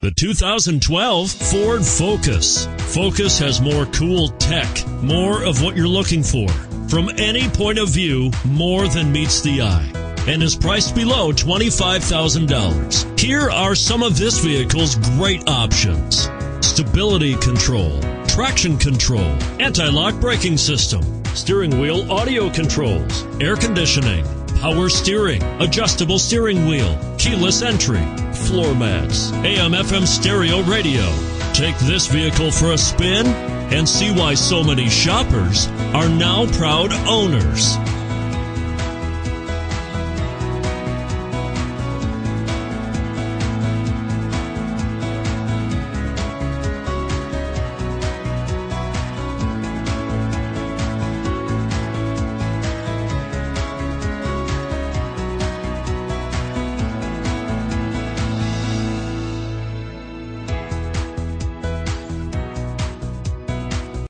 The 2012 Ford Focus. Focus has more cool tech, more of what you're looking for. From any point of view, more than meets the eye, and is priced below $25,000. Here are some of this vehicle's great options: stability control, traction control, anti-lock braking system, steering wheel audio controls, air conditioning, power steering, adjustable steering wheel, keyless entry, floor mats, AM/FM stereo radio. Take this vehicle for a spin and see why so many shoppers are now proud owners.